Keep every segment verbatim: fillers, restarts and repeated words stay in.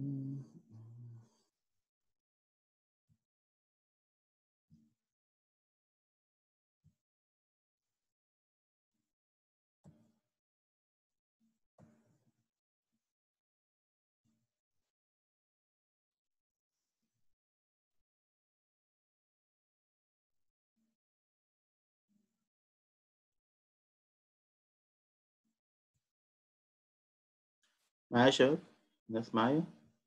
معايا يا شباب؟ الناس معايا؟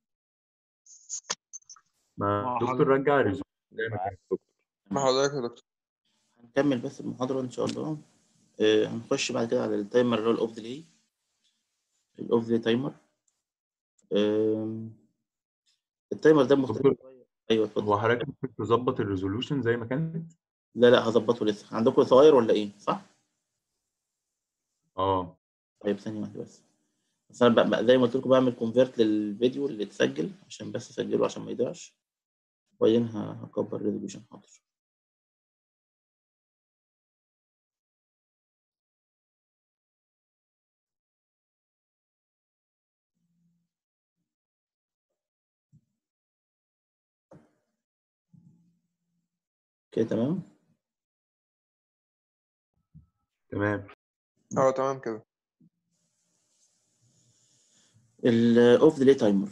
ما مع دكتور حضرتك. رجع ريزوم زي ما كانت دكتور. مع حضرتك يا دكتور. هنكمل بس المحاضرة إن شاء الله. آه هنخش بعد كده على التايمر اللي هو الأوف ديلي. الأوف ديلي تايمر. آه التايمر ده مختلف دكتور شوية. أيوه اتفضل. هو حضرتك ممكن تظبط الريزولوشن زي ما كانت؟ لا لا هظبطه لسه. عندكم صغير ولا إيه؟ صح؟ اه طيب ثانية واحدة بس. بس أنا بقى بقى زي ما قلت لكم بعمل كونفيرت للفيديو اللي اتسجل عشان بس أسجله عشان ما يضيعش. وبعدين ه- هكبر الريزولوشن. حاضر. كده تمام؟ تمام. اه تمام كده. الأوف ديلي تايمر.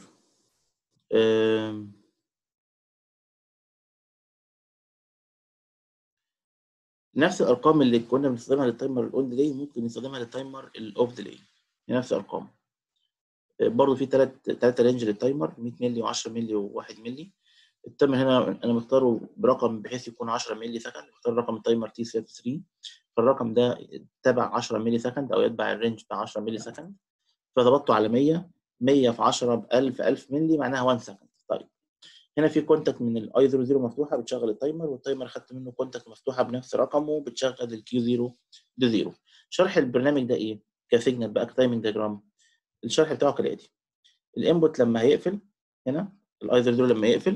نفس الارقام اللي كنا بنستخدمها للتايمر الاون ديلي ممكن نستخدمها للتايمر الاوف ديلي. نفس الارقام. برضه في ثلاث ثلاثه رينج للتايمر مية مللي و10 مللي و1 مللي. التايمر هنا انا مختاره برقم بحيث يكون عشرة مللي سكند. مختار رقم التايمر تي ثلاثة وثلاثين. فالرقم ده تبع عشرة مللي سكند او يتبع الرينج بتاع عشرة مللي سكند. فضبطته على مية. مية في عشرة ب ألف. ألف مللي معناها واحد سكند. طيب هنا في كونتاكت من الاي صفر صفر مفتوحه بتشغل التايمر، والتايمر خدت منه كونتاكت مفتوحه بنفس رقمه بتشغل الكيو صفر ل صفر. شرح البرنامج ده ايه؟ كسيجنال بقى كتايمنج دياجرام. الشرح بتاعه كالاتي. الانبوت لما هيقفل هنا الاي صفر صفر لما يقفل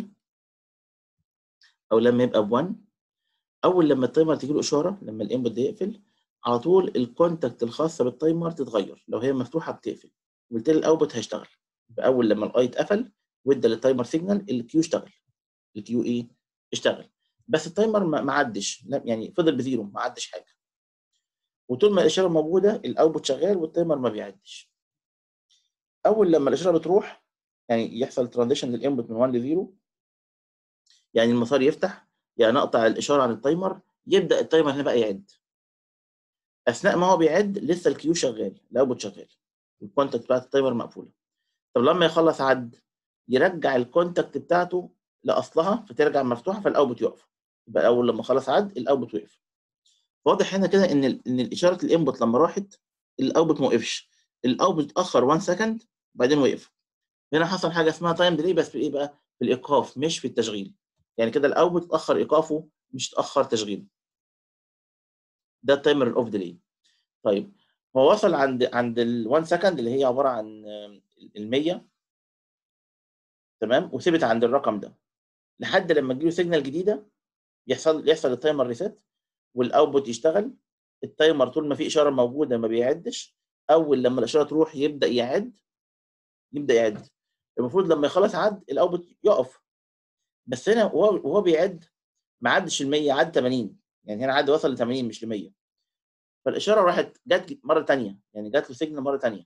او لما يبقى ب واحد، اول لما التايمر تجي له اشاره لما الانبوت ده يقفل على طول الكونتاكت الخاصه بالتايمر تتغير. لو هي مفتوحه بتقفل وبالتالي الاوتبوت هيشتغل. اول لما الاي اتقفل وادى للتايمر سيجنال الكيو اشتغل. الكيو ايه؟ اشتغل. بس التايمر ما عدش يعني فضل بزيرو ما عدش حاجه. وطول ما الاشاره موجوده الاوتبوت شغال والتايمر ما بيعدش. اول لما الاشاره بتروح يعني يحصل ترانزيشن للانبوت من واحد ل صفر، يعني المسار يفتح يعني اقطع الاشاره عن التايمر يبدا التايمر هنا بقى يعد. اثناء ما هو بيعد لسه الكيو شغال الاوتبوت شغال. الكونتاكت بتاعت التايمر مقفوله. طب لما يخلص عد يرجع الكونتاكت بتاعته لاصلها فترجع مفتوحه فالاوتبوت يقف. يبقى اول لما خلص عد الاوتبوت وقف. واضح هنا كده ان ال ان الاشاره الانبوت لما راحت الاوتبوت ما وقفش. الاوتبوت اتاخر واحد سكند بعدين وقف. هنا حصل حاجه اسمها تايم ديلي بس في ايه بقى؟ في الايقاف مش في التشغيل. يعني كده الاوتبوت اتاخر ايقافه مش اتاخر تشغيله. ده التايمر الاوف ديلي. طيب هو وصل عند عند ال واحد سكند اللي هي عباره عن ال مية. تمام وثبت عند الرقم ده لحد لما تجيله سيجنال جديده يحصل يحصل التايمر ريسيت والاوتبوت يشتغل. التايمر طول ما في اشاره موجوده ما بيعدش. اول لما الاشاره تروح يبدا يعد. يبدا يعد. المفروض لما يخلص عد الاوتبوت يقف. بس هنا وهو وهو بيعد ما عدش ال مية عد ثمانين. يعني هنا عد وصل ل ثمانين مش ل مية. فالاشاره راحت جت مره ثانيه يعني جت له سيجنال مره ثانيه.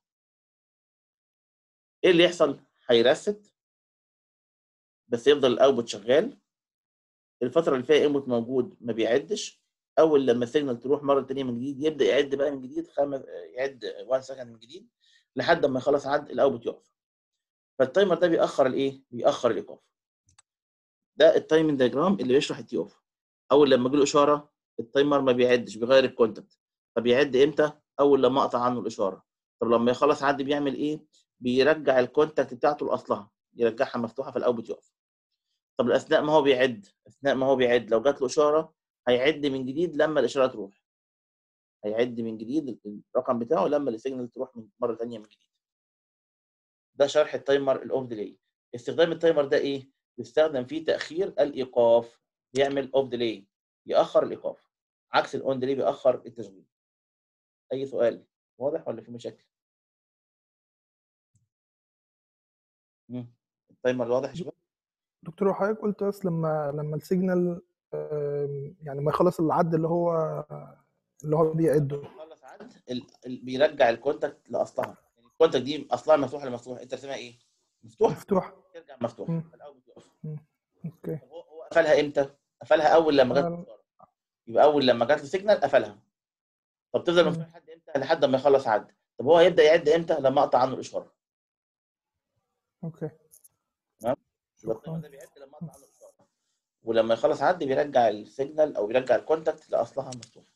ايه اللي يحصل؟ هيرست بس يفضل الاوتبوت شغال. الفتره اللي فيها انبوت موجود ما بيعدش. اول لما السيجنال تروح مره ثانيه من جديد يبدا يعد بقى من جديد خمس يعد واحد سكند من جديد لحد ما يخلص عد الاوتبوت يقف. فالتايمر ده بيأخر الايه؟ بيأخر الايقاف. ده التايمنج دايجرام اللي بيشرح التي اوف. اول لما يجي اشاره التايمر ما بيعدش بيغير الكونتاكت. فبيعد امتى؟ اول لما اقطع عنه الاشاره. طب لما يخلص عد بيعمل ايه؟ بيرجع الكونتاكت بتاعته لاصلها يرجعها مفتوحه فالاوتبوت يقف. طب اثناء ما هو بيعد اثناء ما هو بيعد لو جات له اشاره هيعد من جديد لما الاشاره تروح. هيعد من جديد الرقم بتاعه لما السيجنال تروح من مره ثانيه من جديد. ده شرح التايمر الاوف ديلي. استخدام التايمر ده ايه؟ بيستخدم فيه تاخير الايقاف. بيعمل اوف ديلي ياخر الايقاف عكس الاون ديلي بياخر التشغيل. اي سؤال واضح ولا في مشاكل؟ مم. التايمر واضح يا شباب؟ دكتور حضرتك قلت بس لما لما السيجنال يعني ما يخلص العد اللي هو اللي هو بيعده خلص عد ال... ال... بيرجع الكونتاكت لاصلها. يعني الكونتاكت دي اصلها مفتوحه ولا مفتوحه؟ انت رسمها ايه؟ مفتوحه، مفتوح. ترجع مفتوحه، مم. فالاول بتقف. مم. اوكي. طب هو هو قفلها امتى؟ قفلها اول لما جت آه، اشاره. يبقى اول لما جت له سيجنال قفلها. طب تفضل مم. مفتوح لحد امتى؟ لحد ما يخلص عد. طب هو هيبدا يعد امتى؟ لما اقطع عنه الاشاره. اوكي. تمام؟ يبقى التايمر شكرا. ده بيعد لما اقطع عنه الاشاره، ولما يخلص عد بيرجع السيجنال او بيرجع الكونتاكت لاصلها مفتوحه.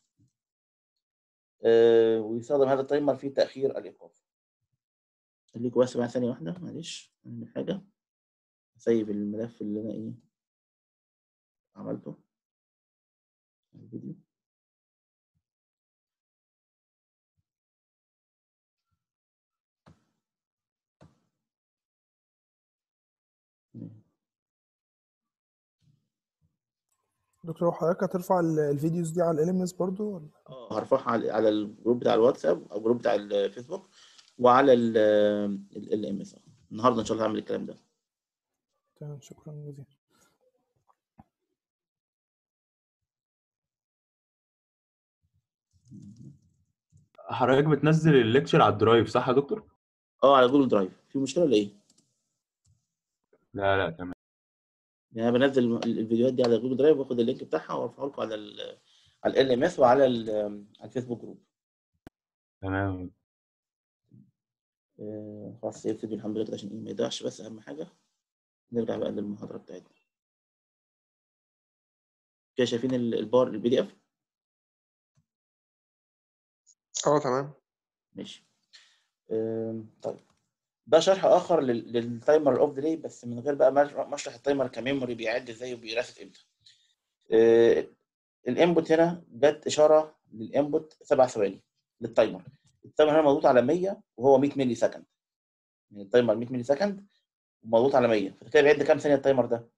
أه ويستخدم هذا التايمر في تاخير الايقاف. خليكوا بس معايا ثانيه واحده، معلش اعمل حاجه، اسيب الملف اللي انا ايه عملته الفيديو. دكتور حضرتك هترفع ال- الفيديوز دي على ال ام اس برضو ولا؟ اه هرفعها على على الجروب بتاع الواتساب او الجروب بتاع الفيسبوك وعلى ال ام اس. النهارده ان شاء الله هعمل الكلام ده. تمام، شكرا جزيلا. حضرتك بتنزل الليكتشر على الدرايف صح يا دكتور؟ اه على جوجل درايف. في مشكله ولا ايه؟ لا لا تمام. يعني انا بنزل ال- الفيديوهات دي على جوجل درايف واخد اللينك بتاعها وارفعه لكم على ال على ال ام اس وعلى ال- على الفيسبوك جروب. تمام. آه، خلاص سيب الفيديو الحمد لله كده عشان ايه ما يضيعش. بس اهم حاجه نرجع بقى للمحاضره بتاعتنا. كده شايفين ال- البار البي دي اف؟ اه تمام. ماشي. آم، طيب ده شرح اخر لل- للتايمر الاوف ديلي، بس من غير بقى ما ما اشرح التايمر كميموري بيعد ازاي وبيرست امتى. آه، الانبوت هنا جت اشاره للانبوت سبع ثواني للتايمر. التايمر هنا مضغوط على مية وهو مية ملي سكند. يعني التايمر مية ملي سكند ومضغوط على مية، فكده بيعد كام ثانيه التايمر ده؟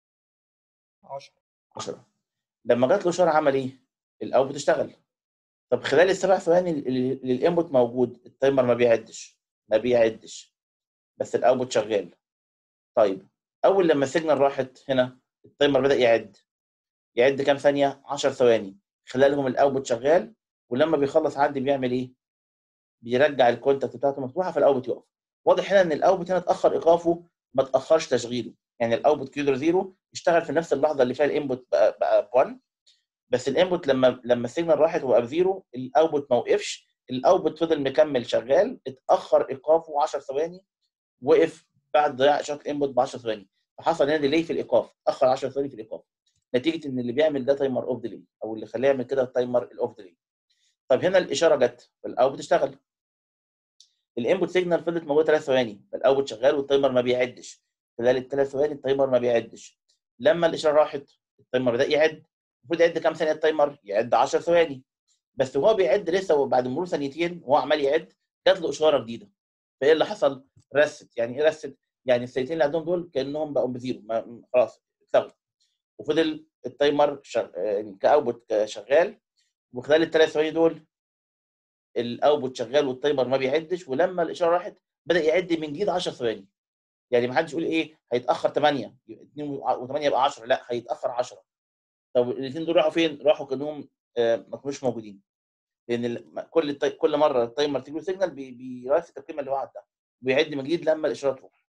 عشرة. عشرة. لما جات له اشاره عمل ايه؟ الاوتبوت اشتغل. طب خلال السبع ثواني اللي اللي الانبوت موجود التايمر ما بيعدش ما بيعدش بس الاوتبوت شغال. طيب اول لما السيجنال راحت هنا التايمر بدأ يعد. يعد كام ثانيه؟ عشر ثواني خلالهم الاوتبوت شغال. ولما بيخلص عد بيعمل ايه؟ بيرجع الكونتاكت بتاعته مفتوحه فالاوتبوت يقف. واضح هنا ان الاوتبوت هنا اتاخر ايقافه ما اتاخرش تشغيله. يعني الاوتبوت كيو صفر اشتغل في نفس اللحظه اللي فيها الانبوت بقى بقى واحد، بس الانبوت لما لما السيجنال راحت وبقى بزيرو الاوتبوت ما وقفش. الاوتبوت فضل مكمل شغال، اتاخر ايقافه عشر ثواني، وقف بعد ضياع اشاره الانبوت ب عشر ثواني. فحصل هنا ديلي في الايقاف، اتاخر عشر ثواني في الايقاف نتيجه ان اللي بيعمل ده تايمر اوف ديلي، او اللي خلاه يعمل كده التايمر الاوف ديلي. طب هنا الاشاره جت فالاوتبوت اشتغل. الانبوت سيجنال فضلت موجوده ثلاث ثواني فالاوتبوت شغال والتايمر ما بيعدش. خلال الثلاث ثواني التايمر ما بيعدش. لما الاشاره راحت التايمر بدا يعد. المفروض يعد كام ثانيه التايمر؟ يعد عشر ثواني. بس وهو بيعد لسه بعد مرور ثانيتين وهو عمال يعد جات له اشاره جديده. فايه اللي حصل؟ رست. يعني ايه رست؟ يعني الثانيتين اللي عندهم دول كانهم بقوا بزيرو، ما- خلاص اتلغوا. وفضل التايمر شغ... يعني كاوتبوت شغال. وخلال الثلاث ثواني دول الاوتبوت شغال والتايمر ما بيعدش. ولما الاشاره راحت بدا يعد من جديد عشر ثواني. يعني ما حدش يقول ايه هيتاخر ثمانية اتنين و8 يبقى عشرة، لا هيتاخر عشرة. طب الاثنين دول راحوا فين؟ راحوا كانهم آه، ما كانوش موجودين. لان ال- كل التاي... كل مره التايمر تيجي له سيجنال بي... بيرست القيمه اللي هو عدها ويعد من جديد لما الاشاره تروح.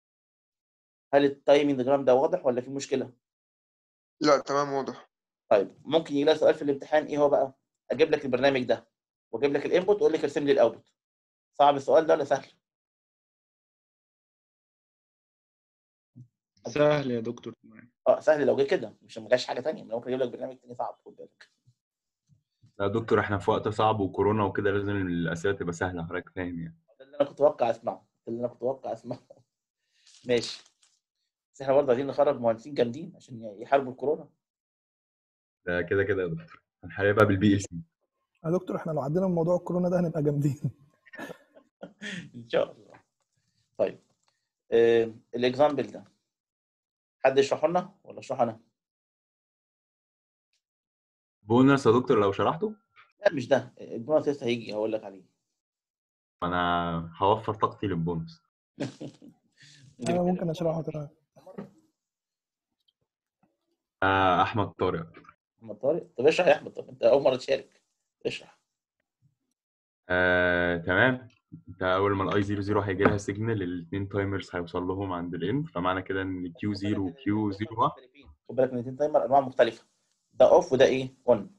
هل التايمنج ديجرام ده واضح ولا في مشكله؟ لا تمام واضح. طيب ممكن يجي لك سؤال في الامتحان ايه هو بقى؟ اجيب لك البرنامج ده واجيب لك الانبوت واقول لك ارسم لي الاوتبوت. صعب السؤال ده ولا سهل؟ سهل يا دكتور. اه سهل لو جه كده، مش ما جاش حاجه ثانيه. ممكن اجيب لك برنامج ثاني صعب، خد بالك. لا يا دكتور احنا في وقت صعب وكورونا وكده لازم الاسئله تبقى سهله حضرتك فاهم يعني. ده اللي انا كنت اتوقع اسمعه، ده اللي انا كنت اتوقع اسمعه. ماشي. بس احنا برضه عايزين نخرج مهندسين جامدين عشان يحاربوا الكورونا. ده كده كده يا دكتور هنحاربها بالبي ال سي. يا دكتور احنا لو عدينا موضوع الكورونا ده هنبقى جامدين. ان شاء الله. طيب آه الاكزامبل ده حد يشرحه لنا ولا اشرحه انا؟ بونص يا دكتور لو شرحته. لا مش ده، البونص لسه هيجي هقول لك عليه. انا هوفر طاقتي للبونص. اللي انا بيتكلم ممكن اشرحه تمام. آه، احمد طارق. احمد طارق. طب اشرح يا احمد، طب انت اول مره تشارك، اشرح. آه، تمام. انت اول ما الاي صفر صفر هيجي لها سيجنال، الاثنين تايمرز هيوصل لهم عند الان، فمعنى كده ان كيو خد بالك صفر ان وكيو الاثنين تايمر صفر واحد. مختلفين، خد بالك ان الاثنين تايمر انواع مختلفه، ده اوف وده ايه اون.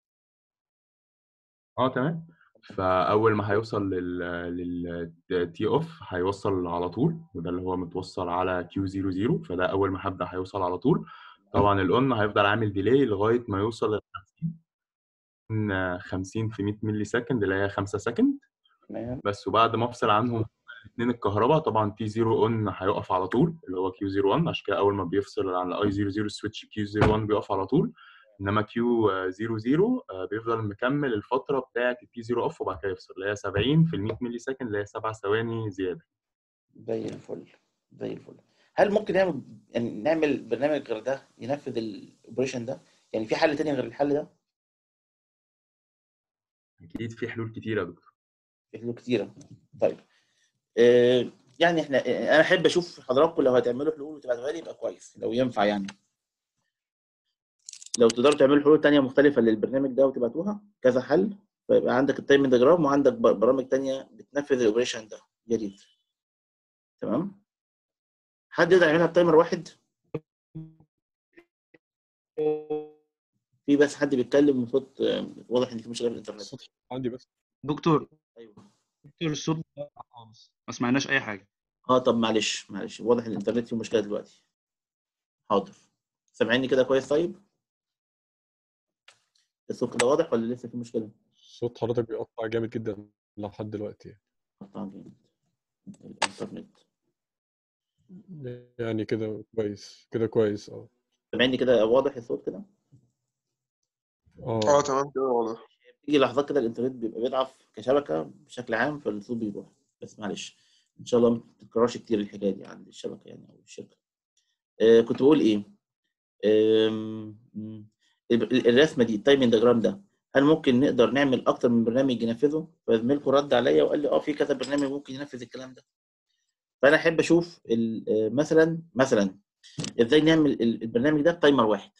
اه تمام. فاول ما هيوصل لل لل تي اوف هيوصل على طول، وده اللي هو متوصل على كيو صفر صفر، فده اول ما هبدا هيوصل على طول. طبعا الاون هيفضل عامل ديلي لغايه ما يوصل ل خمسين خمسين في مية ملي سكند اللي هي خمسة سكند تمام. بس. وبعد ما افصل عنهم الاثنين الكهرباء، طبعا تي صفر اون هيقف على طول اللي هو كيو صفر واحد، عشان كده اول ما بيفصل عن الاي صفر صفر السويتش كيو صفر واحد بيقف على طول. انما كيو صفر صفر بيفضل مكمل الفتره بتاعه التي صفر اوف، وبعد كده يفصل اللي هي سبعين في مية ملي سكند اللي هي سبع ثواني زياده. زي الفل، زي الفل. هل ممكن نعمل يعني نعمل برنامج غير ده ينفذ الاوبريشن ده؟ يعني في حل تاني غير الحل ده؟ اكيد في حلول كتيره يا دكتور. في حلول كتيره. طيب آه يعني احنا آه، انا احب اشوف حضراتكم لو هتعملوا حلول وتبعتوها لي يبقى كويس لو ينفع، يعني لو تقدروا تعملوا حلول تانية مختلفة للبرنامج ده وتبعتوها كذا حل، فيبقى عندك التايم ديجرام وعندك ب- برامج تانية بتنفذ الاوبريشن ده، يا ريت. تمام. حد يقدر يعملها بتايمر واحد؟ في بس حد بيتكلم وصوت آه، واضح ان في مشكلة في الانترنت. الصوت عندي بس. دكتور ايوه. دكتور الصوت بتاعك خالص، ما سمعناش اي حاجه. اه طب معلش معلش، واضح ان الانترنت فيه مشكلة دلوقتي. حاضر. سامعيني كده كويس؟ طيب الصوت كده واضح ولا لسه في مشكلة؟ صوت حضرتك بيقطع جامد جدا لحد دلوقتي يعني. قطع جامد الانترنت. يعني كده كويس، كده كويس اه. سامعيني كده واضح الصوت كده؟ اه اه تمام كده واضح. بتيجي لحظات كده الانترنت بيبقى بيضعف كشبكه بشكل عام فالصوت بيروح، بس معلش ان شاء الله ما تتكررش كتير الحكايه دي عند الشبكه يعني او الشركه. آه كنت بقول ايه؟ آم، م، ال- الرسمه دي التايمنج ديجرام ده، هل ممكن نقدر نعمل اكتر من برنامج ينفذه؟ فزميلكم رد عليا وقال لي اه في كذا برنامج ممكن ينفذ الكلام ده. فانا احب اشوف ال- آه، مثلا مثلا ازاي نعمل ال- البرنامج ده بتايمر واحد.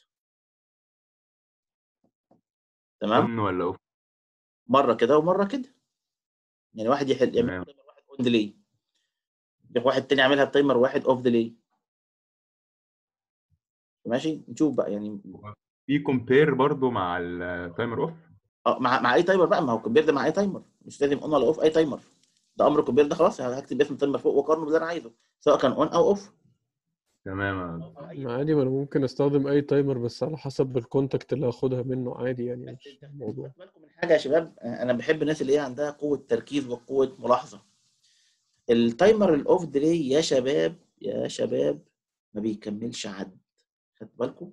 تمام. اون ولا اوف؟ مره كده ومره كده، يعني واحد يحل يعمل تمام. تايمر واحد اون ديلي، واحد تاني يعملها بتايمر واحد اوف ديلي. ماشي نشوف بقى يعني. في كومبير برضو مع التايمر اوف. اه مع مع اي تايمر بقى، ما هو الكمبير ده مع اي تايمر، مش لازم اون ولا اوف، اي تايمر. ده امر الكمبير ده خلاص هكتب اسم التايمر فوق واقارنه باللي انا عايزه سواء كان اون او اوف. تمام. أو أي عادي، ما انا ممكن استخدم اي تايمر بس على حسب الكونتاكت اللي هاخدها منه عادي يعني، بس مش انت الموضوع. خدوا بالكم من حاجه يا شباب، انا بحب الناس اللي هي عندها قوه تركيز وقوه ملاحظه. التايمر الاوف ديلي يا شباب يا شباب ما بيكملش عد. خدتوا بالكم؟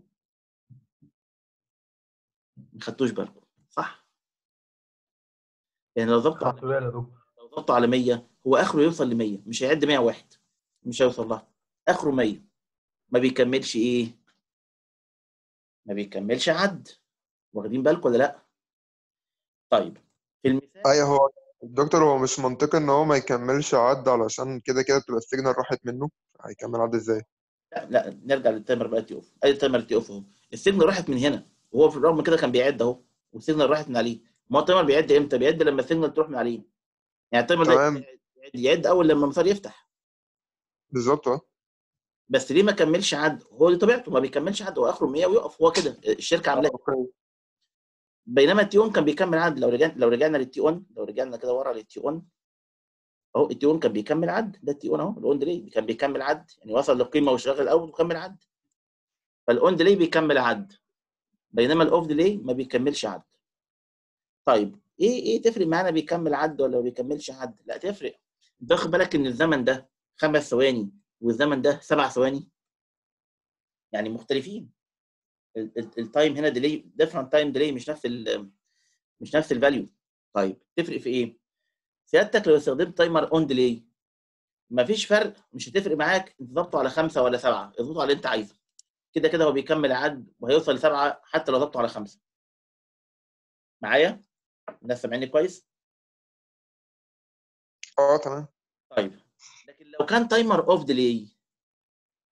ما خدتوش بالكم صح؟ يعني لو ظبطوا على خدت بالي يا دكتور. لو ظبطوا على مية هو اخره يوصل ل مية، مش هيعد مية وواحد، مش هيوصل لها، اخره مية. ما بيكملش ايه؟ ما بيكملش عد. واخدين بالكم ولا لا؟ طيب في المثال ايوه هو الدكتور، هو مش منطقي ان هو ما يكملش عد علشان كده كده بتبقى السيجنال راحت منه، هيكمل عد ازاي؟ لا لا نرجع للتايمر بقى تي اوف، ادي التايمر تي اوف اهو، السيجنال راحت من هنا وهو في الرغم كده كان بيعد اهو، والسيجنال راحت من عليه. ما هو التايمر بيعد امتى؟ بيعد لما السيجنال تروح من عليه. يعني التايمر ده تمام يعد, يعد اول لما المسار يفتح. بالظبط اه. بس ليه ما كملش عد؟ هو دي طبيعته ما بيكملش عد، هو اخره مية ويقف، هو كده الشركه اه عاملاه. اوكي. بينما التي اون كان بيكمل عد. لو رجعنا لو رجعنا للتي اون لو رجعنا كده ورا للتي اون اهو، التي اون كان بيكمل عد، ده التي اون اهو الاون ديلي كان بيكمل عد، يعني وصل للقيمه وشغل الاول وكمل عد. فالاون ديلي بيكمل عد بينما الاوف ديلي ما بيكملش عد. طيب ايه ايه تفرق معانا بيكمل عد ولا ما بيكملش عد؟ لا تفرق. انت واخد بالك ان الزمن ده خمس ثواني والزمن ده سبع ثواني، يعني مختلفين. التايم هنا ديلي ديفرنت تايم ديلي، مش نفس ال مش نفس الفاليو. طيب تفرق في ايه؟ سيادتك لو استخدمت تايمر اون ديلي مفيش فرق، مش هتفرق معاك انت ضبطه على خمسه ولا سبعه، اضبطه على اللي انت عايزه. كده كده هو بيكمل عد وهيوصل لسبعه حتى لو ضبطه على خمسه. معايا؟ الناس سامعيني كويس؟ اه تمام. طيب لكن لو كان تايمر اوف ديلي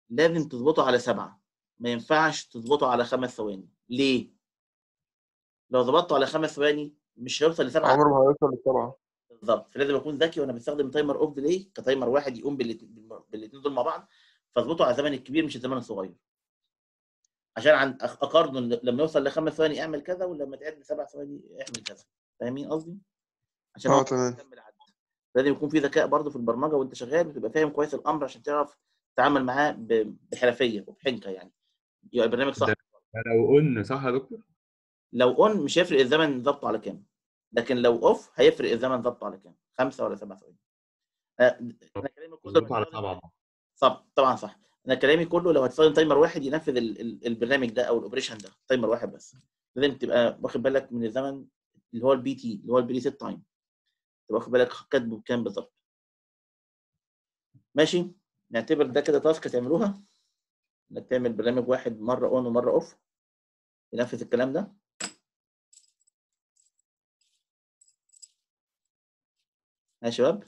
لازم تظبطه على سبعة، ما ينفعش تظبطه على خمس ثواني. ليه؟ لو ظبطته على خمس ثواني مش هيوصل لسبعة عمره ما هيوصل لسبعة. بالظبط. فلازم اكون ذكي وانا بستخدم تايمر اوف ديلي كتايمر واحد يقوم بالاثنين دول مع بعض، فاظبطه على الزمن الكبير مش الزمن الصغير، عشان عن اقارنه لما يوصل لخمس ثواني اعمل كذا، ولما تعد لسبع ثواني اعمل كذا. فاهمين قصدي؟ عشان هو اه تمام. يكمل عد. لازم يكون في ذكاء برضه في البرمجه وانت شغال، وتبقى فاهم كويس الامر عشان تعرف تتعامل معاه ب- بحرفيه وبحنكه، يعني يبقى البرنامج صح. ده لو قلنا صح يا دكتور؟ لو اون مش هيفرق الزمن ضبطه على كام، لكن لو اوف هيفرق الزمن ضبطه على كام، خمسه ولا سبع ثواني. آه، انا كلامي كله ظبط على هتستخدم- سبعة. صح طبعا صح. انا كلامي كله لو هتستخدم تايمر واحد ينفذ ال- ال- البرنامج ده او الاوبريشن ده، تايمر واحد بس. لازم تبقى واخد بالك من الزمن اللي هو البي تي، اللي هو البري سيت تايم، تبقى واخد بالك كاتبه بكام بالظبط. ماشي، نعتبر ده كده تاسك تعملوها، انك تعمل برنامج واحد مره اون ومره اوف ينفذ الكلام ده. يا شباب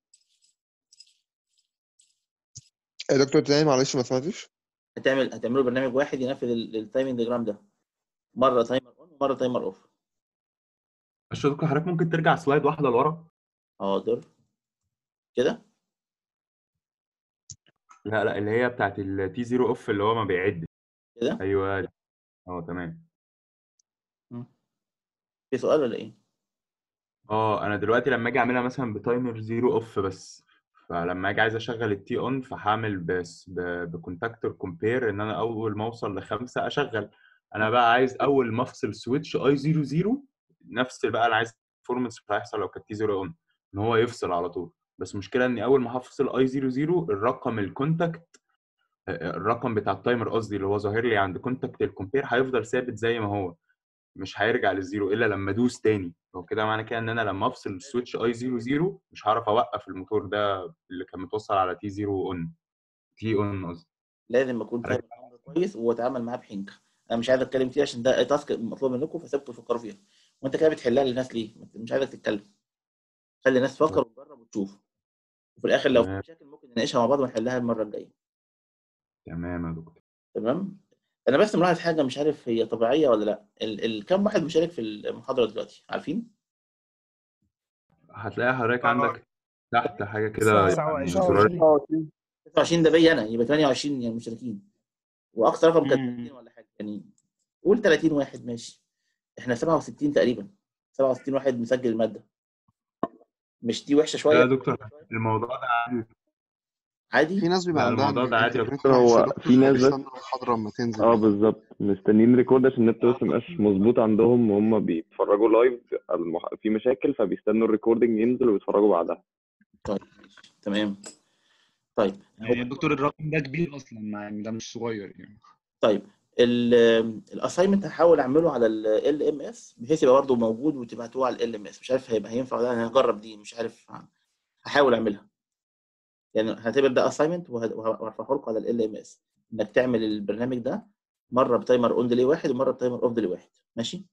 يا دكتور تاني معلش ما سمعتش. هتعمل هتعملوا برنامج واحد ينفذ التايمنج ديجرام ده، مره تايمر اون ومره تايمر اوف. بس يا دكتور حضرتك ممكن ترجع سلايد واحده لورا؟ حاضر كده. لا لا، اللي هي بتاعت التي زيرو اوف اللي هو ما بيعد. كده ايوه اه تمام. في سؤال ولا ايه؟ اه انا دلوقتي لما اجي اعملها مثلا بتايمر زيرو اوف بس، فلما اجي عايز اشغل التي اون فهعمل بس بكونتاكتور كومبير ان انا اول ما اوصل لخمسه اشغل. انا بقى عايز اول ما افصل سويتش اي زيرو زيرو نفس بقى انا عايز البرفورمانس اللي هيحصل لو كانت تي زيرو اون ان هو يفصل على طول. بس مشكله اني اول ما هفصل اي زيرو زيرو الرقم الكونتاكت الرقم بتاع التايمر قصدي اللي هو ظاهر لي عند كونتاكت الكومبير هيفضل ثابت زي ما هو، مش هيرجع للزيرو الا لما ادوس تاني. هو كده معنى كده ان انا لما افصل السويتش اي زيرو زيرو مش هعرف اوقف الموتور ده اللي كان متوصل على تي زيرو اون تي اون قصدي. لازم اكون فاهم الامر كويس واتعامل معاه بحنكه. انا مش عايز اتكلم فيه عشان ده تاسك مطلوب منكم، فسيبكم تفكروا فيها. وانت كده بتحلها للناس ليه؟ مش عايزك تتكلم، خلي الناس تفكر وتجرب وتشوف، وفي الاخر لو في تمام مشاكل ممكن نناقشها مع بعض ونحلها المره الجايه. تمام يا دكتور. تمام. انا بس ملاحظ حاجه مش عارف هي طبيعيه ولا لا. ال... ال... كم واحد مشارك في المحاضره دلوقتي عارفين؟ هتلاقي حضرتك عندك تحت حاجه كده يعني تسعة زرار. وعشرين. تسعة وعشرين ده بيا انا، يبقى ثمانية وعشرين يعني مشاركين، واقصى رقم كان مم. ثلاثين ولا حاجه يعني. قول ثلاثين واحد ماشي، احنا سبعة وستين تقريبا، سبعة وستين واحد مسجل الماده. مش دي وحشه شويه؟ لا يا دكتور الموضوع ده عادي. عادي. في ناس بيبقى لا عندها الموضوع ده عادي يا الانترنت دكتور. وحش يا هو دكتور، في ناس بس فبيستنوا المحاضرة لما تنزل. اه بالظبط مستنيين ريكورد عشان النت بس مبقاش مظبوط عندهم وهم بيتفرجوا لايف المح... في مشاكل فبيستنوا الريكوردنج ينزل ويتفرجوا بعدها. طيب ماشي تمام. طيب يعني يا دكتور الرقم ده كبير اصلا، يعني ده مش صغير يعني. طيب الاساينمنت هحاول اعمله على ال ام اس بحيث يبقى برضه موجود وتبعتوه على ال ام اس. مش عارف هيبقى هينفع ولا لا، انا هجرب دي مش عارف، هحاول اعملها. يعني هعتبر ده اساينمنت وهرفعه لكم على ال ام اس، انك تعمل البرنامج ده مره بتايمر اون ديلي واحد ومره بتايمر اوف ديلي واحد. ماشي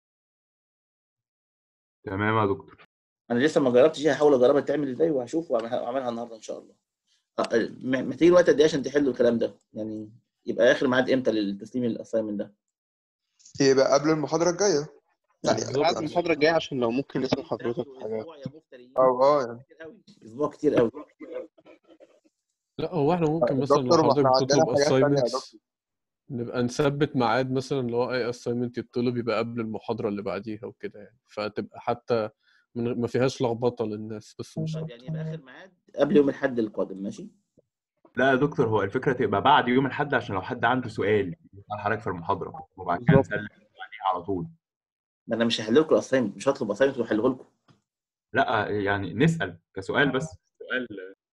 تمام يا دكتور. انا لسه ما جربتش دي، هحاول اجربها تعمل ازاي وهشوف واعملها النهارده ان شاء الله. محتاجين وقت قد ايه عشان تحلوا الكلام ده؟ يعني يبقى اخر ميعاد امتى للتسليم الاساينمنت ده؟ يبقى قبل المحاضرة الجاية يعني. يعني بعد المحاضرة الجاية عشان لو ممكن نسأل حضرتك في حاجات. اسبوع يا مفتريين، أو اه يعني كتير قوي، اسبوع كتير قوي. لا هو احنا ممكن مثلا لو دكتور ما حضرتك احنا عندنا بتطلب حاجات تانية يا assignments دكتور. نبقى نثبت ميعاد مثلا اللي هو اي assignment يطلب يبقى قبل المحاضرة اللي بعديها وكده يعني، فتبقى حتى من ما فيهاش لخبطة للناس بس مش طيب اكتر. يعني يبقى اخر ميعاد قبل يوم الاحد القادم. ماشي لا يا دكتور هو الفكره تبقى بعد يوم الاحد عشان لو حد عنده سؤال يسال حضرتك في المحاضره وبعد كده بالظبط. نسلم عليه على طول. ما انا مش هحل لكم الاساينمنت، مش هطلب اساينمنت واحله لكم. لا يعني نسال كسؤال بس سؤال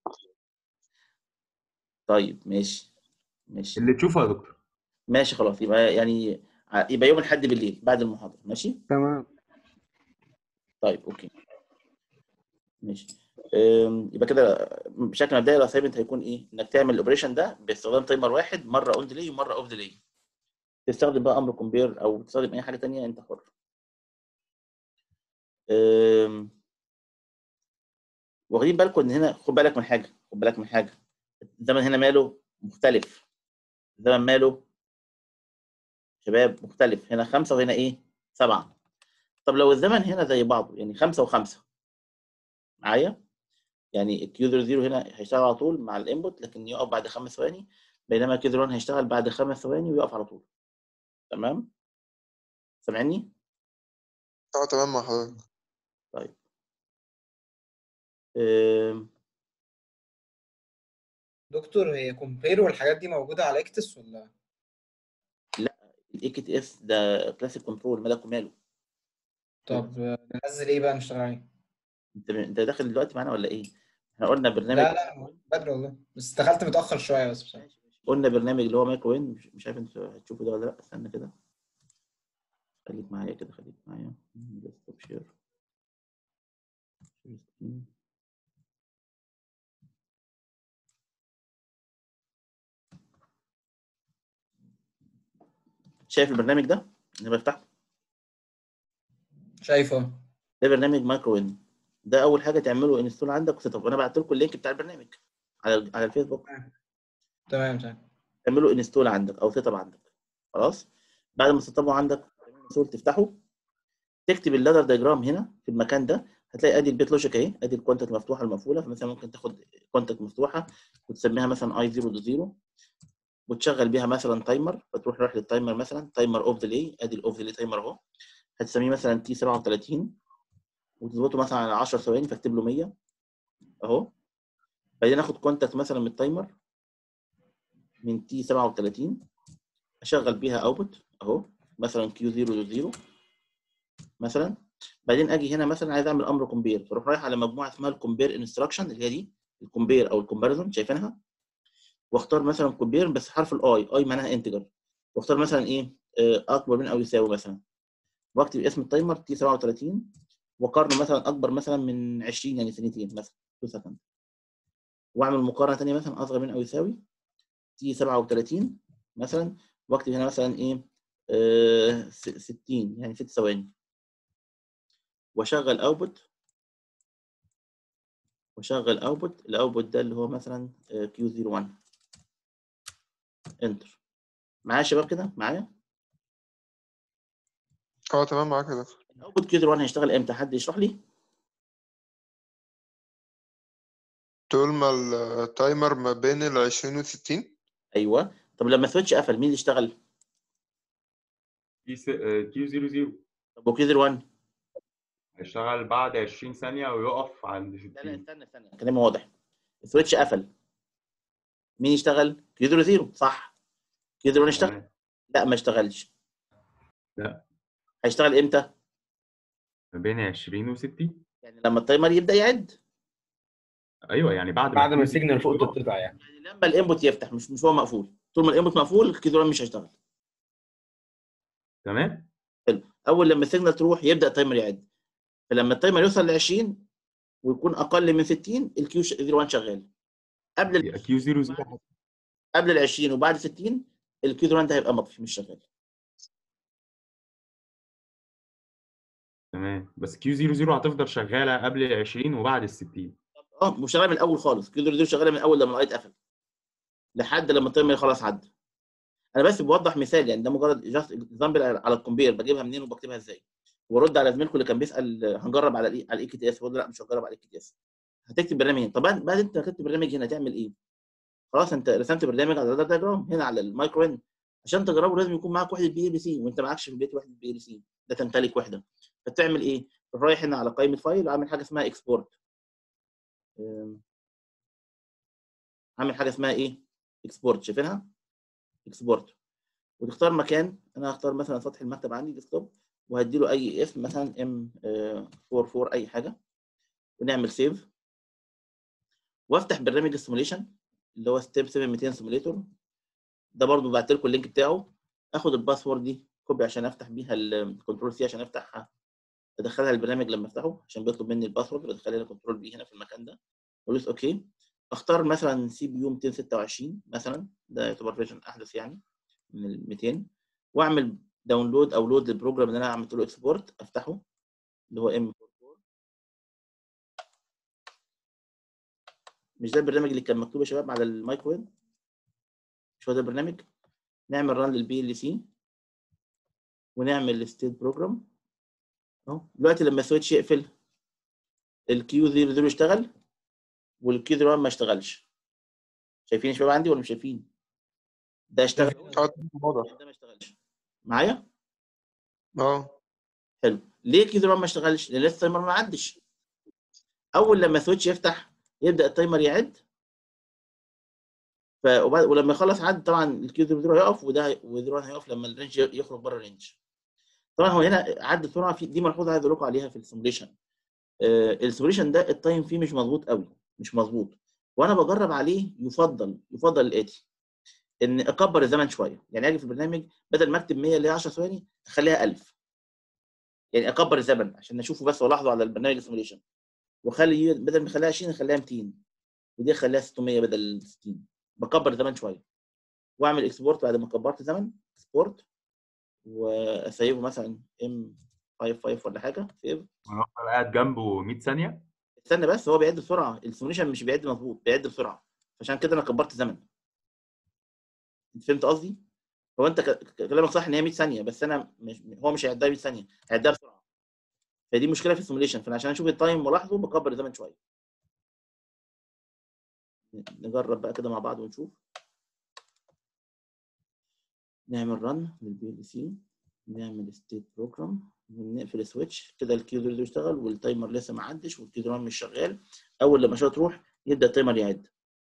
طيب ماشي ماشي اللي تشوفه يا دكتور. ماشي خلاص، يبقى يعني يبقى يوم الاحد بالليل بعد المحاضره. ماشي تمام. طيب اوكي ماشي. أم، يبقى كده بشكل مبدئي الاساينمنت هيكون ايه؟ انك تعمل الاوبريشن ده باستخدام تايمر واحد، مره اون ديلي ومره اوف ديلي. تستخدم بقى امر كومبير او تستخدم اي حاجه ثانيه انت حر. أم، واخدين بالكم ان هنا، خد بالك من حاجه خد بالك من حاجه الزمن هنا ماله مختلف. الزمن ماله شباب مختلف، هنا خمسة وهنا ايه سبعة. طب لو الزمن هنا زي بعضه يعني خمسة وخمسة معايا، يعني الكيو صفر صفر هنا هيشتغل على طول مع الانبوت لكن يقف بعد خمس ثواني، بينما الكيو صفر واحد هيشتغل بعد خمس ثواني ويقف على طول. تمام سامعني؟ اه تمام مع حضرتك. طيب أم... دكتور هي كومبير والحاجات دي موجودة على اكتس ولا؟ لا الاي كي تي اس ده كلاسيك كنترول مالك وماله. طب ننزل ايه بقى نشتغل عليه؟ انت انت داخل دلوقتي معانا ولا ايه؟ احنا قلنا برنامج لا لا بدري والله، بس دخلت متأخر شوية بس بصراحة. قلنا برنامج اللي هو مايكرو وين، مش, مش عارف انت هتشوفه ده ولا لا، استنى كده خليك معايا كده خليك معايا ديسكتوب شير. شايف البرنامج ده؟ انا بفتحه. شايفه. ده برنامج مايكرو وين، ده اول حاجه تعمله انستول عندك وسيت اب، وانا بعت لكم اللينك بتاع البرنامج على على الفيسبوك. تمام تمام. تعمله انستول عندك او سيت اب عندك. خلاص بعد ما تسيت ابه عندك انستول تفتحه، تكتب اللادر دايجرام هنا في المكان ده، هتلاقي ادي البيت لوجيك اهي، ادي الكونتاكت المفتوحه المقفوله، فمثلا ممكن تاخد كونتاكت مفتوحه وتسميها مثلا اي صفر صفر وتشغل بيها مثلا تايمر، فتروح رايح للتايمر مثلا تايمر اوف ديلي، ادي الاوف ديلي تايمر اهو، هتسميه مثلا تي سبعة وثلاثين وتظبطه مثلا على عشر ثواني فاكتب له مية اهو. بعدين اخد كونتاكت مثلا من التايمر من تي سبعة وثلاثين اشغل بيها اوتبوت اهو مثلا كيو صفر صفر مثلا. بعدين اجي هنا مثلا عايز اعمل امر كومبير، فاروح رايح على مجموعه اسمها الكومبير انستراكشن اللي هي دي الكومبير او الكومباريزون شايفينها، واختار مثلا كومبير بس حرف الاي، اي معناها انتجر، واختار مثلا ايه اكبر من او يساوي مثلا، واكتب اسم التايمر تي سبعة وثلاثين وقارنه مثلا اكبر مثلا من عشرين يعني ثانيتين مثلا اتنين سكند، واعمل مقارنه ثانيه مثلا اصغر من او يساوي تي سبعة وثلاثين مثلا، واكتب هنا مثلا ايه آه ستين يعني ست ثواني، واشغل اوتبوت واشغل اوتبوت الاوتبوت ده اللي هو مثلا كيو صفر واحد انتر. معايا يا شباب كده معايا؟ اه تمام معاك يا دكتور. الاوتبوت كيو صفر واحد هيشتغل امتى؟ حد يشرح لي؟ طول ما التايمر ما بين ال عشرين و ستين. ايوه. طب لما السويتش قفل مين اللي اشتغل؟ كيو صفر صفر طب وكيو صفر واحد؟ هيشتغل بعد عشرين ثانية ويقف عند لا لا ستين. استنى استنى كلامي واضح. السويتش قفل مين يشتغل؟ كيو صفر صفر صح؟ كيو صفر واحد اشتغل؟ تمام. لا ما اشتغلش. لا هيشتغل امتى؟ ما بين عشرين و ستين. يعني لما التايمر يبدا يعد. ايوه يعني بعد ما بعد ما كيو السيجنال فوق يقف. تتقطع يعني. يعني لما الانبوت يفتح مش مش هو مقفول، طول ما الانبوت مقفول كيو صفر واحد مش هيشتغل. تمام. حلو. اول لما السيجنال تروح يبدا التايمر يعد، فلما التايمر يوصل ل عشرين ويكون اقل من ستين الكيو صفر واحد شغال. قبل ال كيو صفر صفر قبل ال عشرين وبعد ستين الكيو صفر واحد ده هيبقى مطفي مش شغال. تمام، بس كيو صفر صفر هتفضل شغالة قبل ال عشرين وبعد ال ستين. اه مش شغاله من الاول خالص، كيو صفر صفر شغاله من اول لما اللايت قفل لحد لما التايمر خلاص عدى. انا بس بوضح مثال يعني، ده مجرد جاست اكزامبل على الكمبير بجيبها منين وبكتبها ازاي، وارد على زميلكم اللي كان بيسال هنجرب على الاي على الاي كي تي اس، بقول له لا مش هجرب على الاي كي تي اس. هتكتب برنامج هنا. طب بعد بعد انت كتبت برنامج هنا تعمل ايه؟ خلاص انت رسمت برنامج على الداتا دايجرام هنا على المايكرو ان، عشان تجربه لازم يكون معاك وحده بي ال سي، وانت معكش في البيت وحده بي ال سي، ده تمتلك وحده. فتعمل ايه؟ تروح رايح هنا على قائمه فايل وعامل حاجه اسمها اكسبورت، عامل حاجه اسمها ايه؟ اكسبورت شايفينها؟ اكسبورت، وتختار مكان. انا هختار مثلا سطح المكتب عندي ديسكتوب، وهدي له اي اسم مثلا ام أربعة أربعة اي حاجه، ونعمل سيف، وافتح برنامج السيموليشن اللي هو ستيب سبعة ميتين سيموليتور، ده برضو بعت لكم اللينك بتاعه. اخد الباسورد دي كوبي عشان افتح بيها الكنترول سي عشان افتحها ادخلها البرنامج لما افتحه، عشان بيطلب مني الباسورد بدخلها الكنترول بي هنا في المكان ده، وادوس اوكي. اختار مثلا سي بي يو ميتين وستة وعشرين مثلا، ده يعتبر فيرجن احدث يعني من ال ميتين، واعمل داونلود او لود للبروجرام اللي انا عملت له اكسبورت، افتحه اللي هو ام أربعة أربعة. مش ده البرنامج اللي كان مكتوب يا شباب على المايكرويف؟ مش هو ده البرنامج؟ نعمل ران للبي ال سي ونعمل الستيت بروجرام اهو. دلوقتي لما السويتش يقفل الكيو صفر صفر يشتغل والكيو صفر واحد ما اشتغلش. شايفين يا شباب عندي ولا مش شايفين؟ ده اشتغل واضح. ده ما اشتغلش معايا؟ اه حلو. ليه كيو صفر واحد ما اشتغلش؟ لان لسه التايمر ما عدش. اول لما السويتش يفتح يبدا التايمر يعد، ف وبعد ولما يخلص عد طبعا الكيو صفر صفر هيقف، وده وده هيقف لما الرينج يخرج بره الرينج. طبعا هو هنا عد بسرعه، في دي ملحوظه عايز اقول لكم عليها في السيموليشن. آه السيموليشن ده التايم فيه مش مظبوط قوي، مش مظبوط، وانا بجرب عليه يفضل يفضل الاتي ان اكبر الزمن شويه. يعني اجي في البرنامج بدل ما اكتب مية اللي هي عشر ثواني اخليها ألف، يعني اكبر الزمن عشان اشوفه بس والاحظه على البرنامج السيموليشن، واخلي بدل ما اخليها عشرين اخليها ميتين، ودي اخليها ستمية بدل ستين. بكبر الزمن شويه واعمل اكسبورت بعد ما كبرت زمن اكسبورت، واسيبه مثلا ام خمسة خمسة ولا حاجه سيف. ونفضل قاعد جنبه مية ثانيه. استنى بس، هو بيعد بسرعه، السيموليشن مش بيعد مظبوط، بيعد بسرعه، عشان كده انا كبرت زمن. انت فهمت قصدي؟ هو انت كلامك صح ان هي مية ثانيه، بس انا مش هو مش هيعدها مية ثانيه، هيعدها بسرعه. فدي مشكله في السيموليشن، فانا عشان اشوف التايم والاحظه بكبر الزمن شويه. نجرب بقى كده مع بعض ونشوف. نعمل رن للبي ال سي، نعمل ستيت بروجرام، ونقفل السويتش كده. الكيو صفر يشتغل والتايمر لسه ما عدش والكيو صفر مش شغال. اول لما الشاشه تروح يبدا التايمر يعد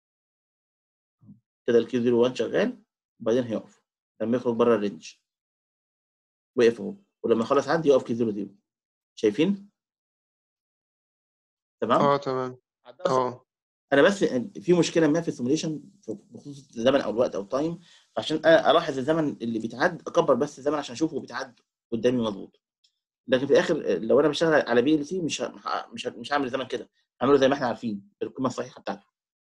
كده. الكيو صفر واحد شغال وبعدين هيقف لما يخرج بره الرينج. وقف اهو، ولما يخلص عد يقف كيو صفر صفر. شايفين؟ تمام؟ اه تمام اه انا بس في مشكله ما في السيموليشن بخصوص الزمن او الوقت او التايم، فعشان انا الاحظ الزمن اللي بيتعد اكبر بس الزمن عشان اشوفه بيتعد قدامي مظبوط. لكن في الاخر لو انا بشتغل على بي ال سي مش ه- مش ه- مش هعمل زمن كده، هعمله زي ما احنا عارفين القيمه الصحيحه بتاعته.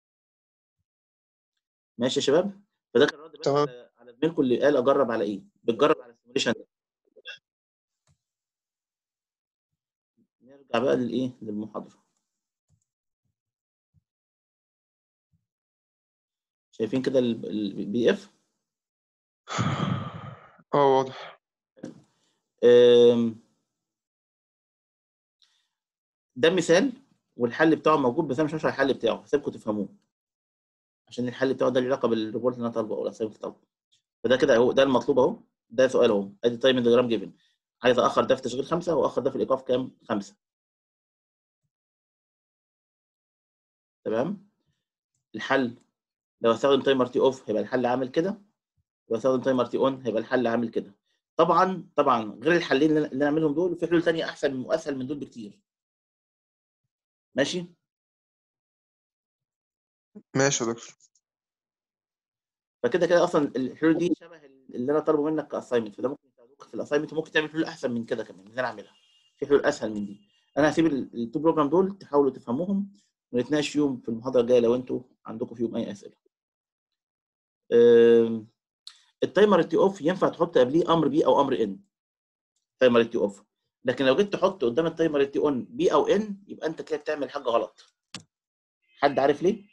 ماشي يا شباب؟ فده كان رد بس تمام. على على زميلكم اللي قال اجرب على ايه؟ بتجرب على السيموليشن ده. نرجع بقى للايه؟ للمحاضره. شايفين كده البي دي اف؟ اه واضح. ده مثال والحل بتاعه موجود، بس انا مش هشرح الحل بتاعه، هسيبكم تفهموه عشان الحل بتاعه ده له علاقه بالريبورت اللي انا طالبه او الاسايمنت اللي طالبه. فده كده اهو، ده المطلوب اهو، ده سؤال اهو، ادي تايم ديجرام جيفن. عايز اخر ده في تشغيل خمسه واخر ده في الايقاف كام؟ خمسه. تمام؟ الحل لو استخدم تايمر تي اوف هيبقى الحل عامل كده، لو استخدم تايمر تي اون هيبقى الحل عامل كده. طبعا طبعا غير الحلين اللي انا اللي أنا اعملهم دول، في حلول ثانيه احسن واسهل من دول بكتير. ماشي؟ ماشي يا دكتور. فكده كده اصلا الحلول دي شبه اللي انا طالبه منك كاساينمنت، فده ممكن يساعدوك في الاساينمنت، وممكن تعمل حلول احسن من كده كمان من اللي انا اعملها. في حلول اسهل من دي. انا هسيب التو بروجرام دول تحاولوا تفهموهم ونتناقش فيهم في المحاضره الجايه لو انتوا عندكم فيهم اي اسئله. أم، التايمر التي اوف ينفع تحط قبليه امر بي او امر ان. تايمر التي اوف، لكن لو جيت تحط قدام التايمر التي اون بي او ان يبقى انت كده بتعمل حاجه غلط. حد عارف ليه؟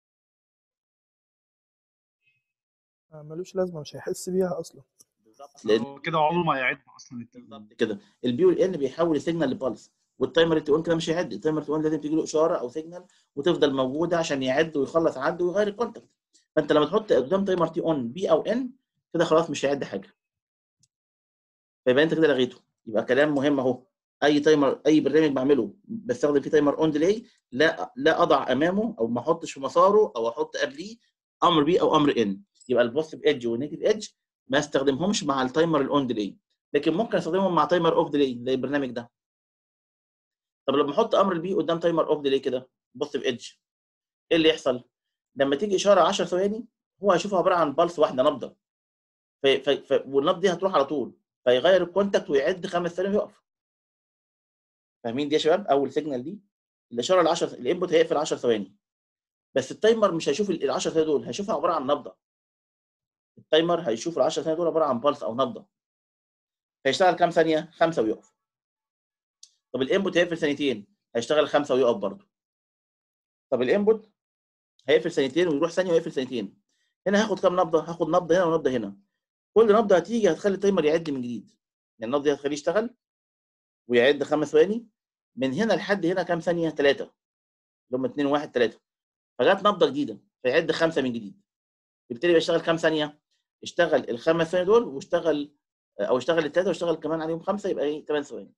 ملوش لازمه، مش هيحس بيها اصلا. بالظبط، لان هو كده عمره ما هيعد اصلا التاني. بالظبط كده البي والان بيحول السيجنال لبالس، والتايمر التي اون كده مش هيعد. التايمر التي اون لازم تيجي له اشاره او سيجنال وتفضل موجوده عشان يعد ويخلص عد ويغير الكونتاكت. فانت لما تحط قدام تايمر تي اون بي او ان كده خلاص مش هيعد حاجه، فيبقى انت كده لغيته. يبقى كلام مهم اهو، اي تايمر اي برنامج بعمله بستخدم فيه تايمر اون ديلي لا لا اضع امامه او ما احطش في مساره او احط قبليه امر بي او امر ان. يبقى البوزيتيف ايدج والنيجاتيف ايدج ما استخدمهمش مع التايمر الاون ديلي، لكن ممكن استخدمهم مع تايمر اوف ديلي زي البرنامج ده. طب لما احط امر البي قدام تايمر اوف ديلي كده بوزيتيف ايدج، ايه اللي يحصل؟ لما تيجي اشاره عشر ثواني هو هيشوفها عباره عن بالس واحده نبضه، ف... ف... ف... والنبض دي هتروح على طول، فيغير الكونتاكت ويعد خمس ثواني ويقف. فاهمين دي يا شباب؟ اول سيجنال دي الاشاره ال عشرة، الانبوت هيقفل عشر ثواني، بس التايمر مش هيشوف ال عشر ثواني دول، هيشوفها عباره عن نبضه. التايمر هيشوف ال عشر ثواني دول عباره عن بالس او نبضه، هيشتغل كام ثانيه؟ خمسه ويقف. طب الانبوت هيقفل ثانيتين، هيشتغل خمسه ويقف برضه. طب الانبوت هيقفل ثانيتين ويروح ثانيه ويقفل ثانيتين، هنا هاخد كام نبضه؟ هاخد نبضه هنا ونبضه هنا، كل نبضه هتيجي هتخلي التايمر يعد من جديد، يعني النبضه دي هتخليه يشتغل ويعد خمس ثواني، من هنا لحد هنا كام ثانيه؟ ثلاثه، اللي هم اتنين واحد ثلاثه، فجت نبضه جديده فيعد خمسه من جديد، بالتالي بيشتغل كام ثانيه؟ اشتغل الخمس ثواني دول واشتغل او اشتغل الثلاثه واشتغل كمان عليهم خمسه، يبقى ايه؟ ثمان ثواني.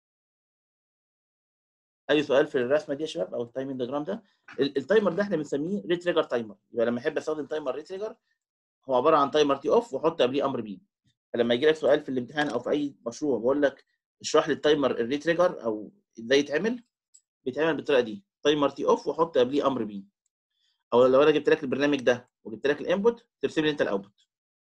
اي سؤال في الرسمه دي يا شباب او التايمنج ديجرام ده؟ التايمر ده احنا بنسميه ري تريجر تايمر، يبقى لما احب استخدم تايمر ري تريجر هو عباره عن تايمر تي اوف واحط قبليه امر بي. فلما يجي لك سؤال في الامتحان او في اي مشروع بقول لك اشرح لي التايمر الري تريجر او ازاي يتعمل، بيتعمل بالطريقه دي، تايمر تي اوف واحط قبليه امر بي. او لو انا جبت لك البرنامج ده وجبت لك الانبوت ترسم لي انت الاوتبوت.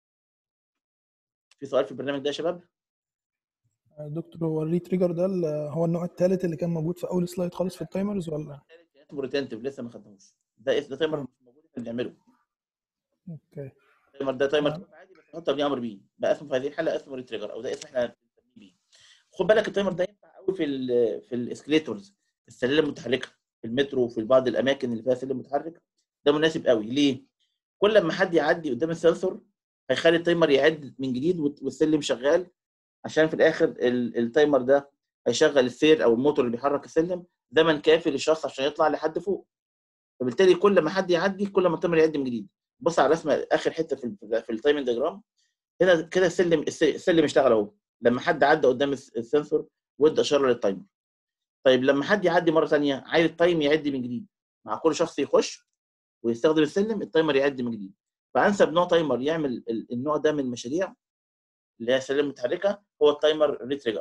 في سؤال في البرنامج ده يا شباب؟ دكتور هو الري تريجر ده ال- هو النوع الثالث اللي كان موجود في اول سلايد خالص في التايمرز ولا؟ اسمه ريتنتيف لسه ما خدناهوش، ده اسم ده تايمر مش موجود احنا بنعمله. اوكي التايمر ده تايمر تمام. عادي بس نحط قبليه امر بي، بقى اسمه في هذه الحاله اسمه ري تريجر او ده اسم احنا بنسميه بيه. خد بالك التايمر ده ينفع قوي في ال في الاسكليتورز، السلالم المتحركه في المترو وفي بعض الاماكن اللي فيها سلم متحرك، ده مناسب قوي. ليه؟ كل ما حد يعدي قدام السنسور هيخلي التايمر يعد من جديد والسلم شغال، عشان في الاخر ال- التايمر ده هيشغل السير او الموتور اللي بيحرك السلم زمن كافي للشخص عشان يطلع لحد فوق. فبالتالي كل ما حد يعدي كل ما التايمر يعد من جديد. بص على الرسمه اخر حته في ال في التايمنج ديجرام، هنا كده السلم السلم اشتغل اهو لما حد عدى قدام السنسور وادى اشاره للتايمر. طيب لما حد يعدي مره ثانيه عايز التايم يعد من جديد، مع كل شخص يخش ويستخدم السلم التايمر يعد من جديد. فانسب نوع تايمر يعمل ال- النوع ده من المشاريع اللي هي سلم متحركه هو التايمر ري تريجر،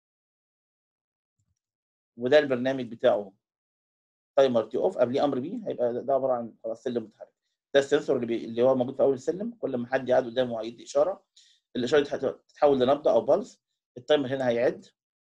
وده البرنامج بتاعه تايمر تي اوف قبليه امر بي، هيبقى ده عباره عن خلاص سلم متحرك. ده السنسور اللي, بي... اللي هو موجود في اول السلم، كل ما حد يعدي قدامه هيدي اشاره، الاشاره دي تتحول لنبضه او بلس، التايمر هنا هيعد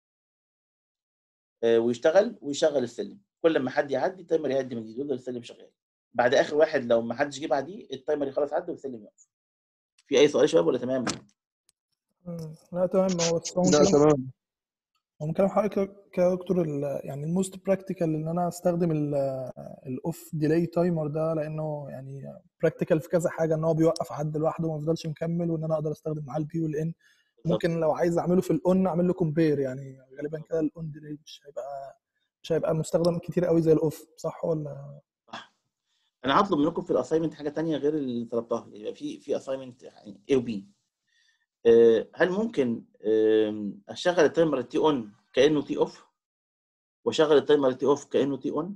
آه، ويشتغل ويشغل السلم، كل ما حد يعدي التايمر يعد من جديد ويفضل السلم شغال. بعد اخر واحد لو ما حدش جه بعديه التايمر يخلص عدى والسلم يقف. في اي سؤال يا شباب ولا تمام؟ مم. لا تمام. هو بس هو من لا كلام تمام. هو من كلام حضرتك كدكتور ال- يعني الموست براكتيكال ان انا استخدم الاوف ديلي تايمر ده، لانه يعني براكتيكال في كذا حاجه، ان هو بيوقف حد لوحده وما يفضلش مكمل، وان انا اقدر استخدم معاه البي والان. ممكن لو عايز اعمله في الاون اعمل له كومبير، يعني غالبا كده الاون ديلي مش هيبقى مش هيبقى مستخدم كتير قوي زي الاوف، صح ولا؟ صح. انا هطلب منكم في الاساينمنت حاجه ثانيه غير اللي طلبتها، يبقى في في اساينمنت يعني اي وبي. هل ممكن آم، اشغل التايمر تي اون كانه تي اوف واشغل التايمر تي اوف كانه تي اون؟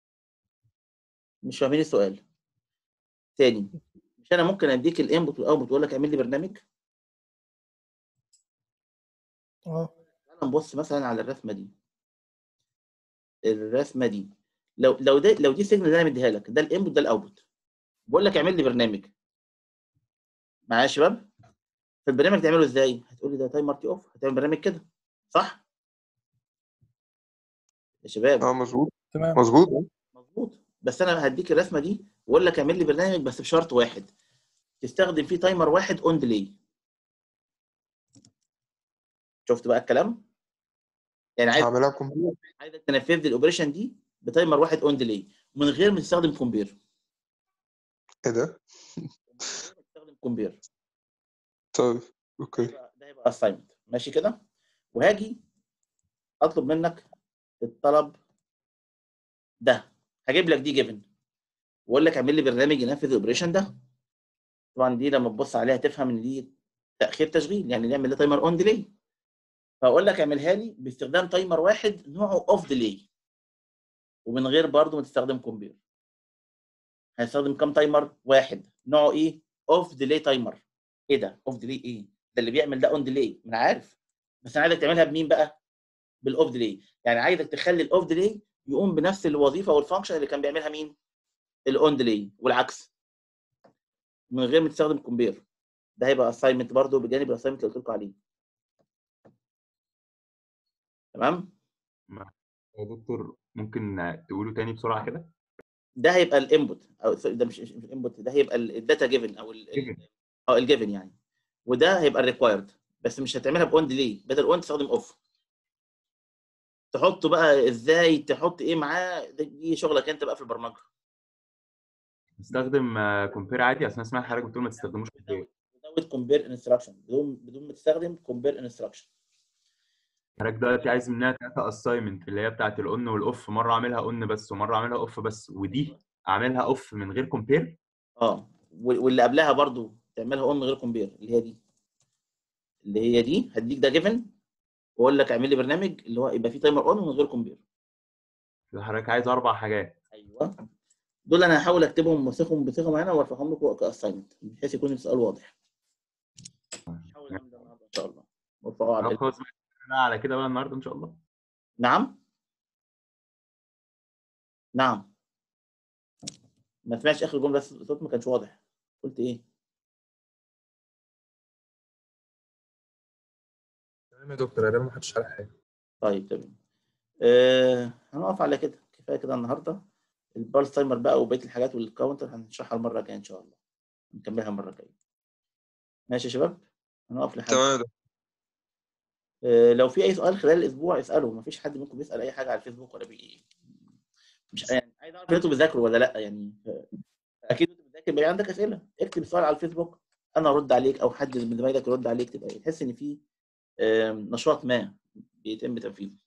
مش فاهمين السؤال تاني؟ مش انا ممكن اديك الانبوت والاوتبوت واقول لك اعمل لي برنامج؟ اه تعال نبص مثلا على الرسمه دي، الرسمه دي لو لو ده لو دي سيجنال اللي انا مديها لك، ده الانبوت ده الاوتبوت، بقول لك اعمل لي برنامج معايا يا شباب. فالبرنامج تعمله ازاي؟ هتقول لي ده تايمر تي اوف، هتعمل برنامج كده صح يا شباب؟ اه مظبوط تمام. مظبوط اه. مظبوط. بس انا هديك الرسمه دي واقول لك اعمل لي برنامج بس بشرط واحد، تستخدم فيه تايمر واحد اون ديلي. شفت بقى الكلام؟ يعني عايز هعملها كمبيوتر. عايزك تنفذ لي الاوبريشن دي بتايمر واحد اون ديلي من غير ما تستخدم كومبير. ايه ده؟ تستخدم كومبير. طيب اوكي. ده هيبقى اساينمنت ماشي كده. وهاجي اطلب منك الطلب ده، هجيب لك دي جيفن واقول لك اعمل لي برنامج ينفذ الاوبريشن ده. طبعا دي لما تبص عليها تفهم ان دي تاخير تشغيل، يعني نعمل لها تايمر اون ديلي، فاقول لك اعملها لي باستخدام تايمر واحد نوعه اوف ديلي ومن غير برضه ما تستخدم كومبير. هنستخدم كام تايمر؟ واحد نوعه ايه؟ اوف ديلي تايمر. ايه ده اوف ديلي؟ ايه ده اللي بيعمل ده اون ديلي؟ ما انا عارف، بس انا عايزك تعملها بمين بقى؟ بالاوف ديلي. يعني عايزك تخلي الاوف ديلي يقوم بنفس الوظيفه والفانكشن اللي كان بيعملها مين؟ الاون ديلي، والعكس من غير ما تستخدم كومبير. ده هيبقى اساينمنت برضه بجانب الاساينمنت اللي قلت لكم عليه. تمام؟ يا دكتور ممكن تقوله تاني بسرعة كده؟ ده هيبقى الانبوت، او ده مش مش الانبوت، ده هيبقى الداتا جيفن او ال اه الجيفن يعني، وده هيبقى الريكوايرد. بس مش هتعملها باون ديلي، بدل اون تستخدم اوف. تحطه بقى ازاي، تحط ايه معاه، دي شغلك انت بقى في البرمجه. نستخدم كومبير عادي، اصل انا سمعت حضرتك بتقول ما تستخدموش كومبير. without compare instruction بدون بدون ما تستخدم compare instruction. حضرتك دلوقتي عايز منها ثلاثة اساينمنت اللي هي بتاعت الاون والاوف، مره اعملها اون بس ومره اعملها اوف بس، ودي اعملها اوف من غير كومبير. اه وال- واللي قبلها برضو تعملها اون من غير كومبير، اللي هي دي اللي هي دي هديك ده جيفن واقول لك اعمل لي برنامج اللي هو يبقى فيه تايمر اون ومن غير كومبير. حضرتك عايز اربع حاجات. ايوه دول انا هحاول اكتبهم وصيغهم بصيغه معينه وارفعهم لكم كاساينمنت بحيث يكون السؤال واضح. هحاول اعمل ده النهارده ان شاء الله وارفعه على طب خلاص بقى على كده بقى النهارده ان شاء الله. نعم نعم ما سمعتش اخر جمله، الصوت ما كانش واضح. قلت ايه؟ تمام يا دكتور، انا ما حدش شرح حاجه. طيب تمام. آه هنقف على كده، كفايه كده النهارده. البالس تايمر بقى وبقيه الحاجات والكاونتر هنشرحها المره الجايه ان شاء الله، نكملها المره الجايه. ماشي يا شباب، هنقف لحد تمام. آه لو في اي سؤال خلال الاسبوع اساله، مفيش حد منكم بيسال اي حاجه على الفيسبوك ولا بي مش يعني عايز اعرف انتوا بتذاكروا ولا لا يعني. اكيد انت بتذاكر بقى عندك اسئله، اكتب السؤال على الفيسبوك انا ارد عليك او حد من زمايلك يرد عليك، تبقى تحس ان في نشاط ما بيتم تنفيذه.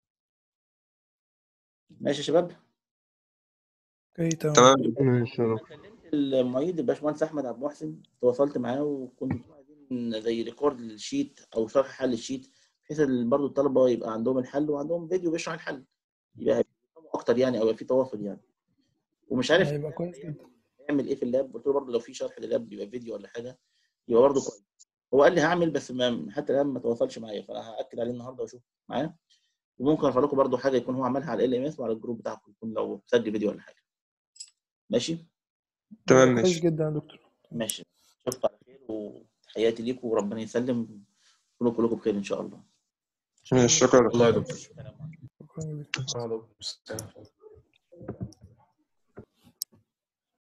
ماشي يا شباب. اوكي تمام. تمام. ماشي يا دكتور. كلمت المعيد الباشمهندس احمد عبد المحسن، تواصلت معاه وكنت عايزين زي ريكورد للشيت او شرح حل الشيت بحيث برضه الطلبه يبقى عندهم الحل وعندهم فيديو بيشرح الحل، يبقى يفهموا اكتر يعني او يبقى في تواصل يعني. ومش عارف هيبقى كويس جدا. يعمل ايه في اللاب، قلت له برضه لو في شرح للاب يبقى فيديو ولا حاجه يبقى برضه كويس. هو قال لي هعمل بس ما حتى الان ما تواصلش معايا، فانا هاكد عليه النهارده واشوف معاه. وممكن ارفع لكم برضه حاجه يكون هو عملها على ال ام اس وعلى الجروب بتاعكم يكون لو مسجل فيديو ولا حاجه. ماشي تمام هيبقى كويس ماشي. جدا يا دكتور. ماشي. اشوفكم على خير وتحياتي ليكم وربنا يسلم، كلكم كلكم بخير ان شاء الله. ماشي، شكرا. والله يا دكتور. السلام عليكم. شكرا جدا. شكرا يا دكتور.